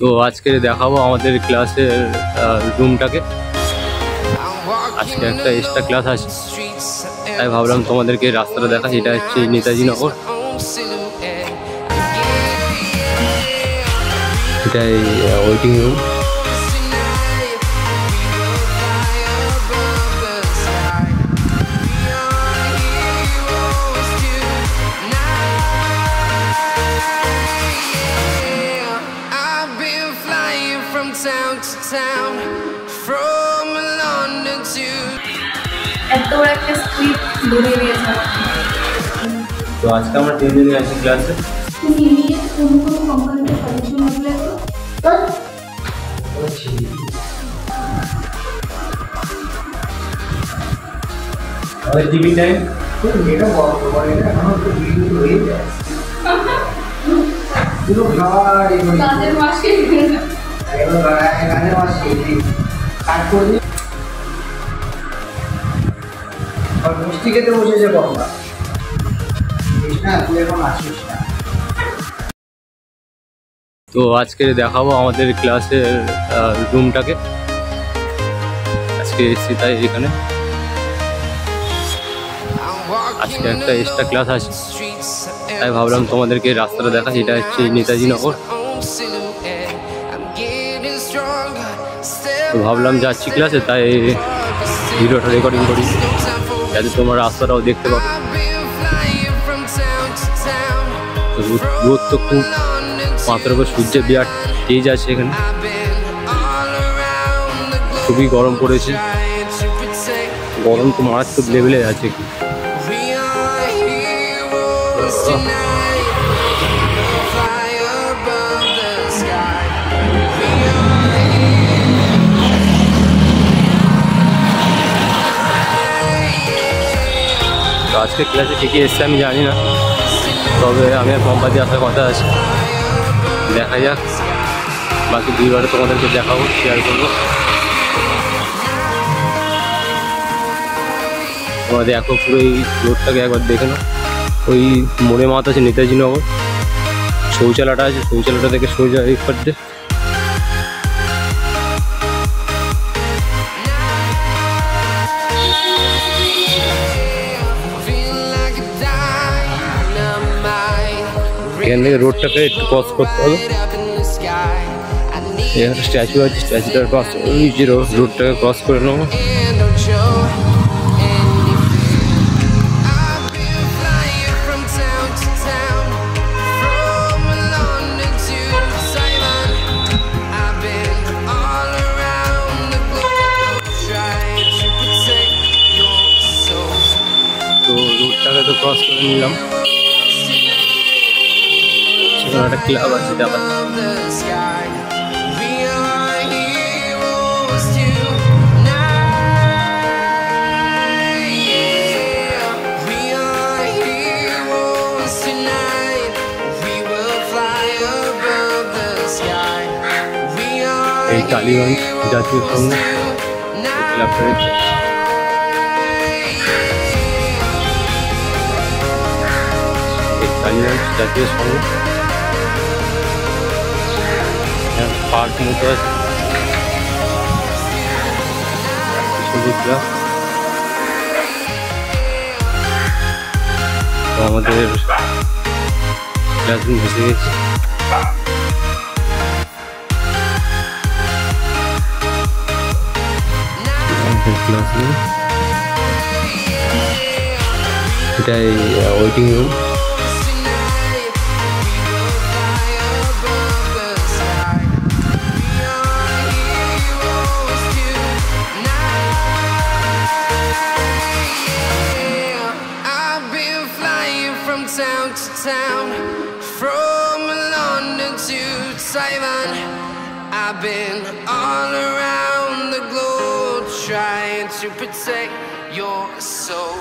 তো আজকে দেখাবো আমাদের ক্লাসের রুমটাকে। আজকে একটা এক্সট্রা ক্লাস আছে, তাই ভাবলাম তোমাদেরকে রাস্তাটা দেখা। এটা হচ্ছে নেতাজি নগর, এটাই ওয়েটিং রুম। তো আজকে আমরা 3 দিনে আছি ক্লাসে। টিভি টাইম মিষ্টি খেতে বসেছে বাবা। তুই এখন আসিস না। তো আজকে দেখাবো আমাদের ক্লাসের রুমটাকে। আজকে এসেছি তাই এখানে। আজকে একটা এক্সট্রা ক্লাস আছে, তাই ভাবলাম তোমাদেরকে রাস্তাটা দেখা। এটা হচ্ছে নেতাজি নগর। তো ভাবলাম যাচ্ছি ক্লাসে, তাই ভিডিওটা রেকর্ডিং করি যাতে তোমরা রাস্তাটাও দেখতে পাবো। রোদ তো খুব, মাথার উপর সূর্যের বিরাট তেজ আছে এখানে। খুবই গরম পড়েছে, গরম তো মারাত্মক লেভেলে আছে। তো আজকে ক্লাসে ঠিকই এসছে আমি জানি না, তবে আমি আর কোম্পানি আসার কথা আছে। দেখা যাক, বাকি দুইবারে তোমাদেরকে দেখাবো, শেয়ার করবো। তোমরা দেখো পুরো এই রোডটাকে একবার দেখে নাও। ওই মোড়ে মাথা আছে নেতাজি নগর, শৌচালয়টা আছে, শৌচালয়টা থেকে সোজা এই পাশে। এখান থেকে রোডটাকে একটু ক্রস করতে হবে। এখানে স্ট্যাচু আছে, স্ট্যাচুটার পাশ ওই যে রোডটাকে ক্রস করে নেবো। তো রোডটাকে তো ক্রস করে নিলাম। একটা ক্লাব আছে দেখা। এই টালিগঞ্জ জাতীয় সংঘ ক্লাবটা, এই টালিগঞ্জ জাতীয় সংঘ পার্ক মতো আছে। আমাদের ক্লাসরুম এসে গেছে। ক্লাসরুম, এটাই waiting room. From London to Taiwan, I've been all around the globe trying to protect your soul.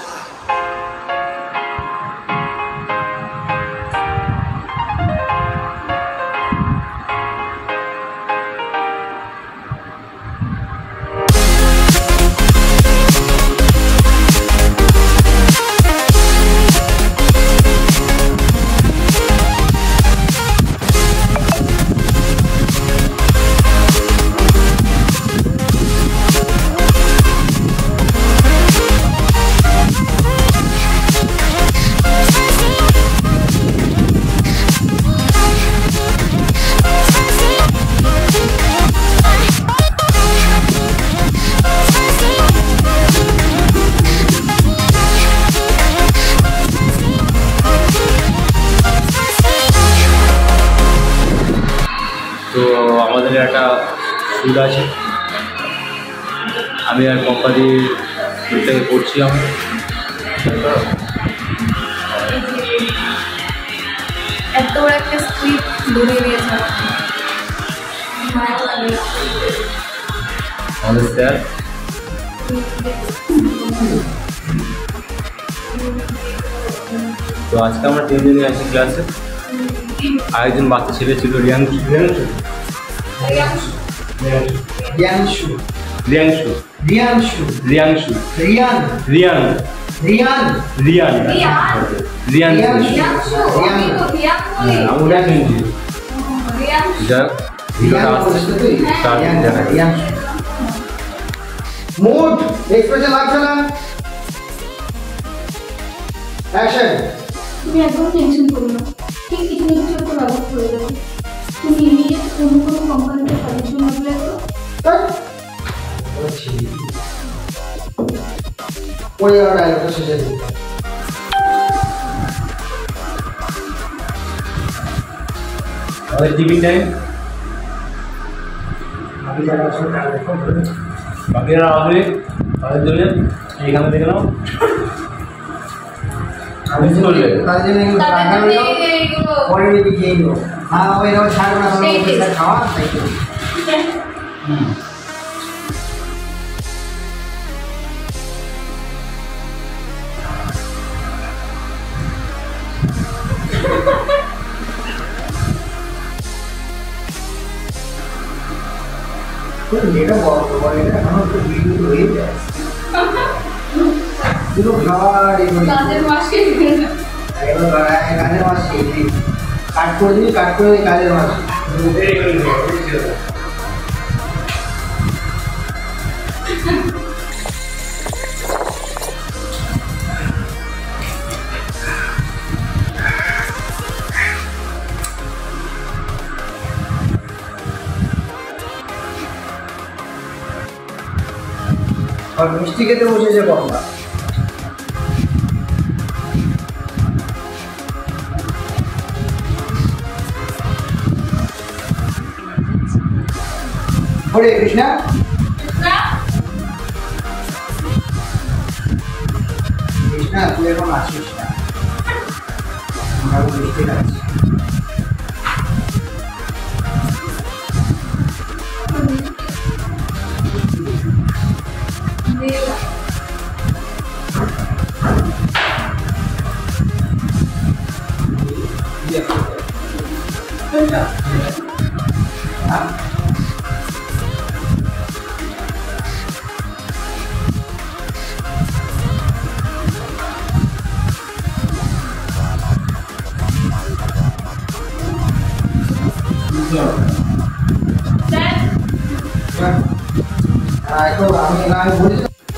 তো আমাদের একটা স্কুল আছে, আমি আর কোম্পানির থেকে করছি আমি। এত বড় একটা স্ক্রিপ্ট ধরিয়ে দিয়েছে আমাদের স্যার। তো আজকে আমরা 3 জনই আছি ক্লাসে। আরেকজন বাচ্চা ছেলে ছিল রিয়াংশু। রিয়াংশু রিয়াংশু রিয়াংশু রিয়াংশু রিয়ান রিয়ান রিয়ান রিয়ান রিয়ান আমরা শুনছি। যাক ভিডিওটা আসছে তার দেখা যায়। রিয়াংশু মুড এক্সপ্রেশন লাগছে না, অ্যাকশন। তুমি একদম টেনশন করো না, ঠিক কিছু না কিছু একটা ব্যবস্থা হয়ে যাবে। তুমি ইমিডিয়েট কোনো কোম্পানিতে কাজের জন্য অ্যাপ্লাই করো। ওই ডায়লগটা শেষে দিই। আমাদের টিফিন টাইম। আমি যারা আসলে তারা দেখো বাকিরা আসবে তাদের জন্য এইখানে দেখে নাও। আমি চলবে। তাদের জন্য এগুলো তাদের রান্না জন্য হলো, এইগুলো পরে ওইদিকে খেয়ে নিও। হ্যাঁ ওই রকম ছাড়বো না, সেই অফিসার খাওয়া তাই তো। এটা বড় এটা এখনো তো ভিডিও হয়ে যায় পুরো ঘর এগুলো কাজের মাসে কাজের মাস কাট করে দিবি, কাট করে কাজের মাস আর মিষ্টি খেতে বসেছে কমলা। হরে কৃষ্ণা। কৃষ্ণা তুই এখন আসিস না, আমরা মিষ্টি খাচ্ছি। আমি বলি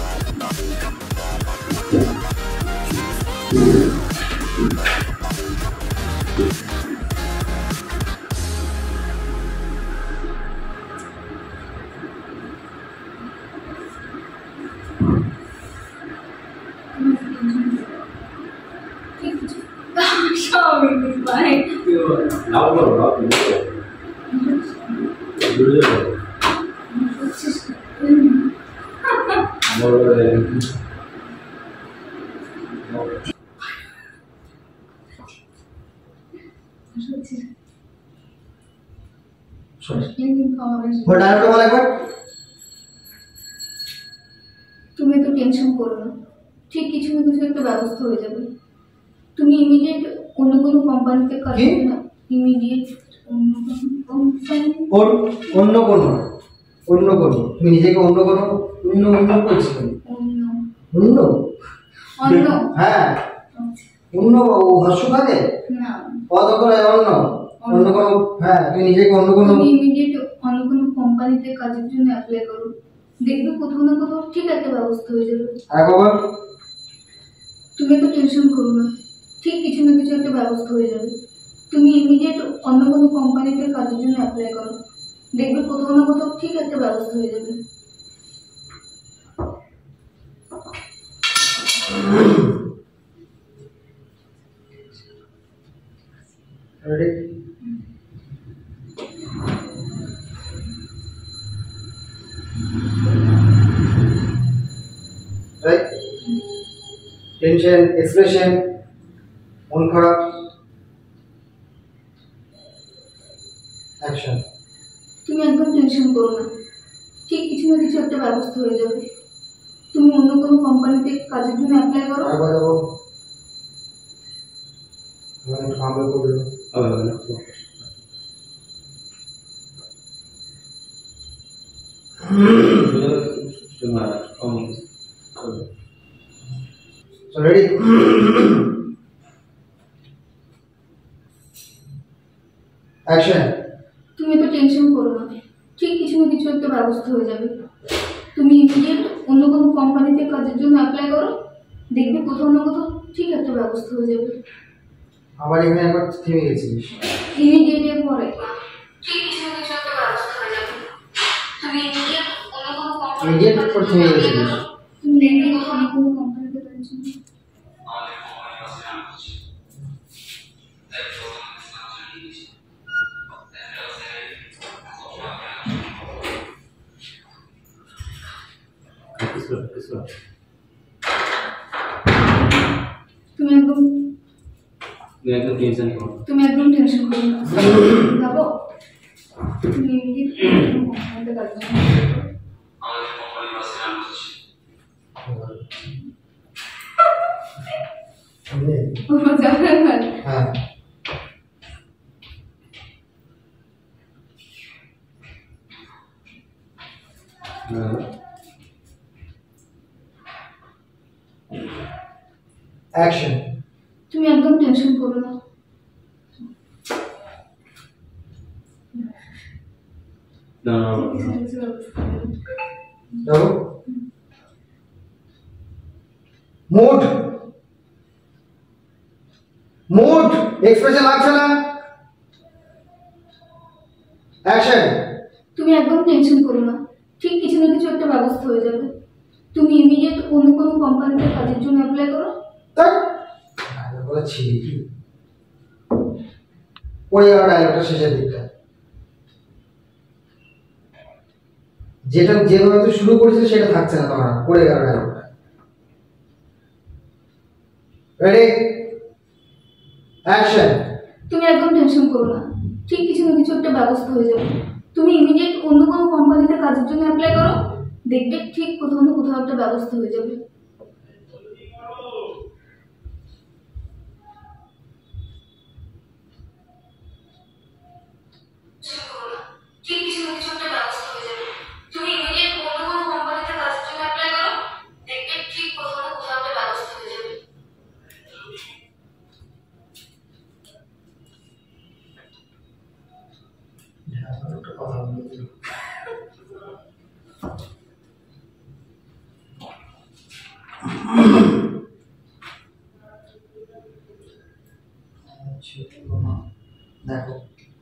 তুমি তো টেনশন করো না, ঠিক কিছু না কিছু একটা ব্যবস্থা হয়ে যাবে। তুমি ইমিডিয়েট অন্য কোনো কোম্পানিতে কাজ করবে না, ইমিডিয়েট অন্য কোনো তুমি নিজেকে অন্য কোনো অন্য করছি অন্য অন্য হ্যাঁ অন্য হর্ষ থাকে না কত করে অন্য কোনো হ্যাঁ তুমি নিজেকে অন্য কোনো তুমি ইমিডিয়েট অন্য কোনো কোম্পানিতে কাজের জন্য অ্যাপ্লাই করো, দেখবে কোথাও না কোথাও ঠিক একটা ব্যবস্থা হয়ে যাবে। একবার তুমি তো টেনশন করো না, ঠিক কিছু না কিছু একটা ব্যবস্থা হয়ে যাবে। তুমি ইমিডিয়েট অন্য কোনো কোম্পানিতে কাজের জন্য অ্যাপ্লাই করো, দেখবে কোথাও না কোথাও ঠিক একটা ব্যবস্থা হয়ে যাবে। Ready? টেনশন, এক্সপ্রেশন, মন খারাপ। অ্যাকশন। তুমি একদম টেনশন করো না, ঠিক কিছু না কিছু একটা ব্যবস্থা হয়ে যাবে। তুমি অন্য কোনো কোম্পানিতে কাজের জন্য অ্যাপ্লাই করো। আবার যাবো। একটু ভালো করলো। So ready? Action. তুমি তো টেনশন করো না, ঠিক কিছু না কিছু একটা ব্যবস্থা হয়ে যাবে। তুমি ইমিডিয়েট অন্য কোনো কোম্পানিতে কাজের জন্য অ্যাপ্লাই করো, দেখবে কোথাও না কোথাও ঠিক একটা ব্যবস্থা হয়ে যাবে। আবার এখানে একবার থেমে গেছিস। ইমিডিয়েট এর পরে ঠিক কিছু না কিছু একটা ব্যবস্থা হয়ে যাবে। তুমি ইমিডিয়েট অন্য কোনো কোম্পানিতে ইমিডিয়েট পর থেমে গেছিস। তুমি দেখবে কোথাও না কোনো কোম্পানিতে কাজের জন্য। তুমি একদম টেনশন করো না, যাবো তুমি ইমিডিয়েট কোনো কোম্পানিতে কাজের জন্য হ্যাঁ। Action. তুমি একদম টেনশন করো না। যাবো। মুড এক্সপ্রেশন লাগছে না। অ্যাকশন। তুমি একদম টেনশন করো না, ঠিক কিছু না কিছু একটা ব্যবস্থা হয়ে যাবে। তুমি ইমিডিয়েট অন্য কোনো কোম্পানিতে কাজের জন্য অ্যাপ্লাই করো। তাই বলে ছিলি কি পড়ে গেল ডায়লগটা শেষের দিকটা। যেটা যেভাবে তুই শুরু করেছিস সেটা থাকছে না, তোমার পড়ে গেল ডায়লগটা। রেডি? অ্যাকশন। তুমি একদম টেনশন করো না, ঠিক কিছু না কিছু একটা ব্যবস্থা হয়ে যাবে। তুমি ইমিডিয়েট অন্য কোনো কোম্পানিতে কাজের জন্য অ্যাপ্লাই করো, দেখবে ঠিক কোথাও না কোথাও একটা ব্যবস্থা হয়ে যাবে। ঠিক কিছু না কিছু একটা ব্যবস্থা হয়ে যাবে। তুমি ইমিডিয়েট অন্য কোনো কোম্পানিতে কাজের জন্য অ্যাপ্লাই করো, দেখবে ঠিক কোথাও না কোথাও একটা ব্যবস্থা হয়ে যাবে। একটা কথা বলি। দেখো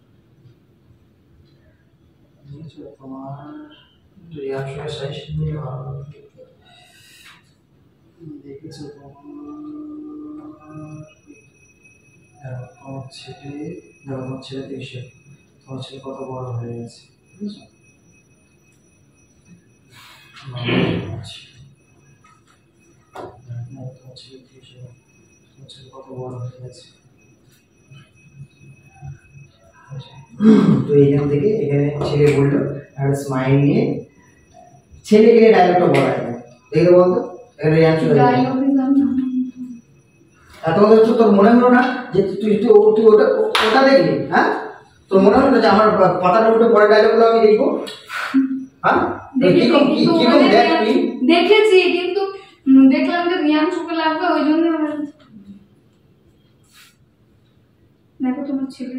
তোমার রিয়াকশন সাজেশন নিয়ে ভালো দেখেছো তোমার ছেলে, দেখো তোমার ছেলে এসে তোমার ছেলে কত বড় হয়ে গেছে, বুঝেছো? তোমার ছেলে এসে তোমার ছেলে কত বড় হয়ে গেছে। তো এইখান থেকে এখানে ছেলে বললো একটা স্মাইল নিয়ে ছেলে গিয়ে ডায়লগটা বলা যায়, দেখে বলতো এখানে রিয়াকশন তোমাদের তো তোর মনে হলো না যে তুই তুই ওটা ওটা দেখলি? হ্যাঁ, তোর মনে হলো না যে আমার পাতাটা উঠে পরে ডায়লগগুলো আমি দেখবো? হ্যাঁ, দেখেছি কিন্তু দেখলাম যে রিয়াংশুকে লাগবে, ওই জন্য দেখো তোমার ছেলে,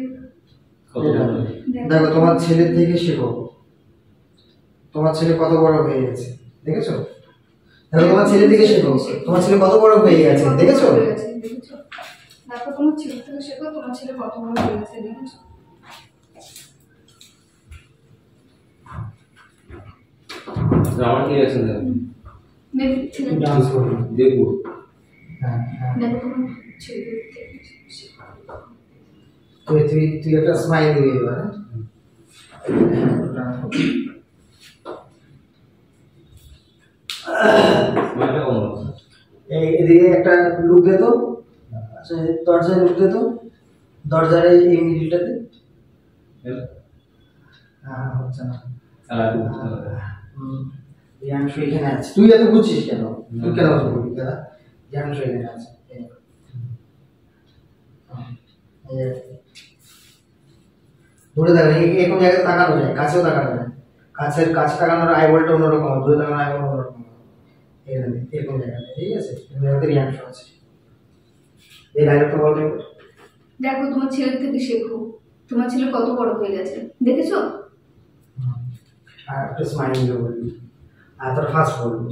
দেখো তোমার ছেলের থেকে শেখো, তোমার ছেলে কত বড় হয়ে গেছে, দেখেছো? দেখো তোমার ছেলে থেকে শেখো, তোমার ছেলে কত বড় হয়ে গেছে, দেখেছো? দেখো তোমার ছেলে থেকে শেখো, তোমার ছেলে কত বড় হয়ে গেছে, দেখেছো? আমার কি রিঅ্যাকশন দেব? ডান্স করো, দেখবো। হ্যাঁ হ্যাঁ, দেখো তোমার ছেলে থেকে শেখো। তুই একটা স্মাইল দিয়ে দিবা। এদিকে একটা লুক দে তো। আচ্ছা দরজায় লুক দে তো, দরজার এই মিডিলটাতে। হ্যাঁ হচ্ছে না। রিয়াংশু এখানে আছে, তুই এত বুঝছিস কেন? তুই কেন বলবি দাদা? রিয়াংশু এখানে আছে। দূরে দেখ, এরকম জায়গায় তাকানো যায়, কাছেও তাকানো যায়। কাছে তাকানোর আইবলটা অন্যরকম, দূরে তাকানোর আইবল অন্যরকম। এখানে এরকম জায়গায়, ঠিক আছে? এরকম জায়গাতে রিয়াংশু আছে। এই ডায়লগটা বলতে দেখো তোমার ছেলের থেকে শেখো, তোমার ছেলে কত বড় হয়ে গেছে দেখেছো? আর একটা স্মাইল দিয়ে বলবি, আর তোর ফার্স্ট বলবি।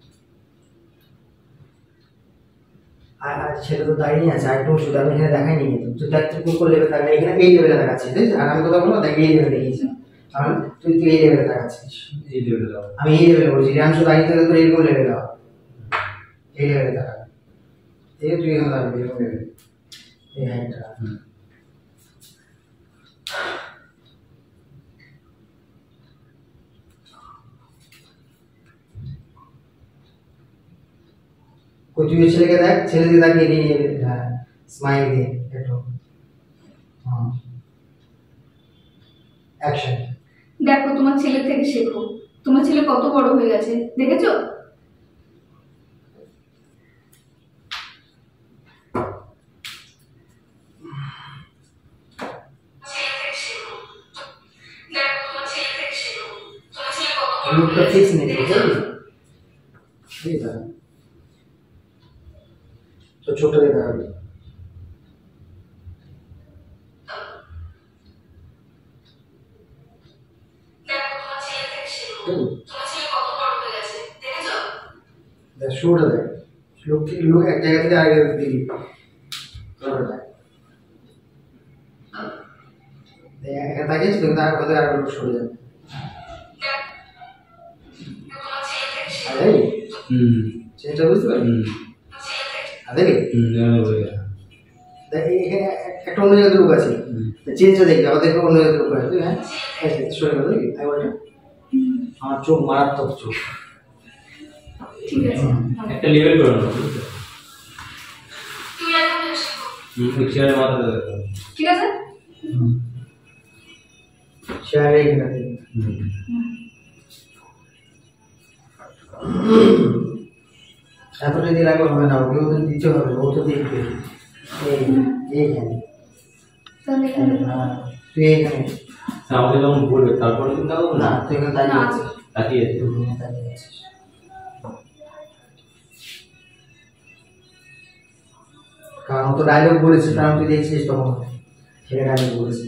আর ছেলে তো দাঁড়িয়ে আছে, আর একটু শুধু আমি এখানে দেখাই নি, কিন্তু তুই দেখ তুই কোন লেভেলে থাকবে, এখানে এই লেভেলে দেখাচ্ছিস, ঠিক আছে? আর আমি কথা বলবো, দেখ এই লেভেলে দেখিয়েছি, তাহলে তুই এই লেভেলে দেখাচ্ছিস। এই লেভেলে দাও, আমি এই লেভেলে বলছি, রিয়াংশু দাঁড়িয়ে থাকলে তোর এরকম লেভেলে হবে, এই লেভেলে দেখাবে। ঠিক আছে, তুই এখানে দাঁড়াবি এরকম লেভেলে, এই হাইটটা। कोई तुझे ছেলেকে দেখ, ছেলে দিয়ে তাকিয়ে দিয়ে হ্যাঁ স্মাইল দিয়ে একটু। হ্যাঁ অ্যাকশন। দেখো তোমার ছেলের থেকে শেখো, তোমার ছেলে কত বড় হয়ে গেছে দেখেছো? लुकটা ফিক্স নেই, বুঝলি? ঠিক আছে, তো ছোট দেখা হবে। দেখ শুরুটা দেখ, লোক এক জায়গা থেকে আগে দিবি, এখানে তাকিয়েছি কিন্তু আর কোথায় আর লোক সরে যাবে। সেটা বুঝতে পারবি? দেখ এখানে একটা অন্য জায়গায় লোক আছে, চেঞ্জটা দেখবি, আবার দেখবি অন্য জায়গায় লোক আছে। হ্যাঁ সরে গেল, দেখবি আইবলটা আমার চোখ মারাত্মক চোখ। ঠিক আছে, একটা লেভেল করে নাও, চেয়ারের মাথা দেবে, ঠিক আছে। শেয়ারে এখানে দেখবি এতটা দিয়ে লাগবে হবে না, ওকে ওদের দিতে হবে, ও তো দেখবে। এইখানে তাহলে এখানে হ্যাঁ তুই এইখানে আমাকে যখন বলবে তারপরে কিন্তু না, তুই এখানে তাকিয়ে আছিস, তাকিয়ে আছে। তাকিয়ে আছিস। কারণ ও তো ডায়লগ বলেছে, কারণ তুই দেখছিস তখন সেটা ডায়লগ বলেছে।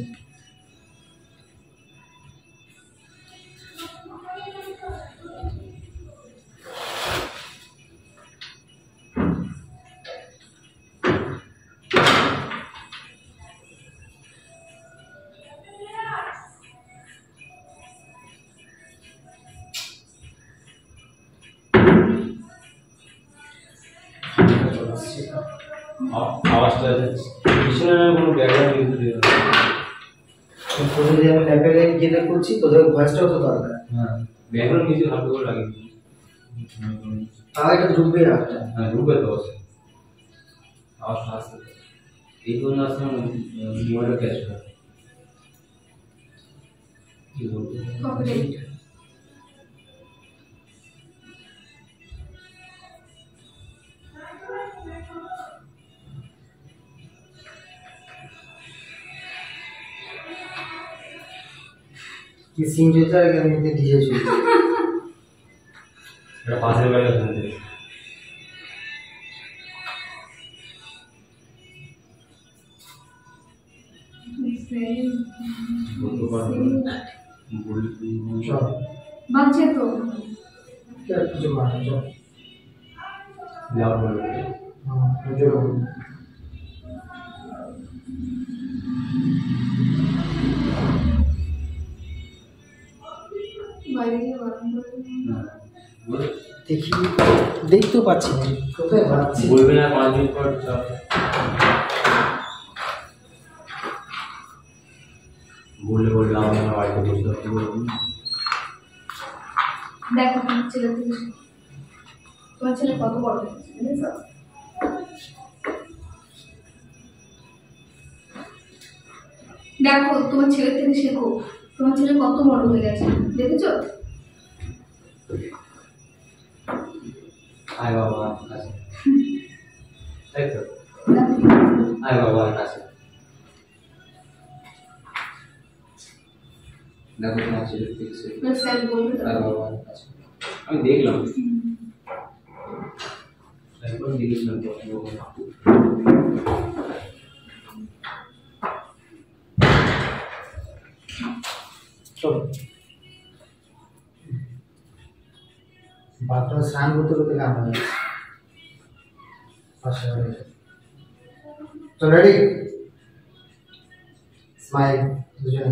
আওয়াজটা পিছনে কোনো ব্যাকগ্রাউন্ড মিউজিক দিও না। তোদের যে আমি ল্যাপে যেটা করছি, তোদের ভয়েসটাও তো দরকার। হ্যাঁ ব্যাকগ্রাউন্ড মিউজিক হালকা করে লাগিয়ে দিও। তাহলে এটা ঢুকবে আওয়াজটা। হ্যাঁ ঢুকবে তো অবশ্যই, আওয়াজটা আসতে এই জন্য আসলে মোবাইলটা ক্যাচ করে। কি বলবো কপিরাইট। কি সিন চলছে আর এর মধ্যে ডিজে চলছে। এটা পাশের বাড়ি শুনতে বলতে পারবো না। চল বাচ্চা তো কিছু মানে চল লাউড বলবে জোর বাইরে গিয়ে বারণ করে না বল দেখি, দেখতেও পাচ্ছি না কোথায় ভাবছি। বলবে না 5 মিনিট পর চল বললে বললাম আমার বাড়িতে বসে থাকতে বলবো। দেখো তোমার ছেলে থেকে শেখো। তোমার ছেলে কত বড় হয়েছে দেখেছো? দেখো তোমার ছেলের থেকে শেখো, তোমার ছেলে কত বড় হয়ে গেছে দেখেছো? আয় বাবা কাছে, তাই তো দেখো, আয় বাবা কাছে, দেখো তোমার ছেলে দেখছে, এবার স্যার বলবে তো। আয় বাবা কাছে। আমি দেখলাম, একবার দেখেছিলাম তো চলো বাথরুমে স্নান করতে করতে গান হয়ে যাচ্ছে। চলো রেডি, স্মাইল, দুজনে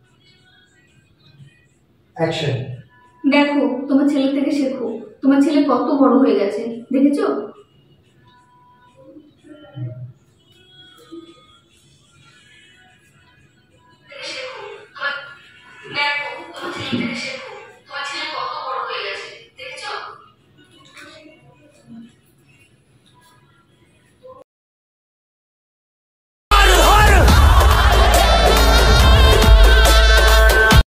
অ্যাকশন। দেখো তোমার ছেলের থেকে শেখো, তোমার ছেলে কত বড় হয়ে গেছে দেখেছো? দেখো তোমার ছেলের থেকে শেখো।